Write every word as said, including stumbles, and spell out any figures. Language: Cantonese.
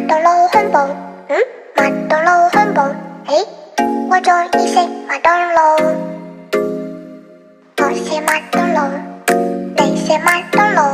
到老恐怖，嗯，麥當勞恐怖，誒，我中意食麥當勞，我食麥當勞，你食麥當勞。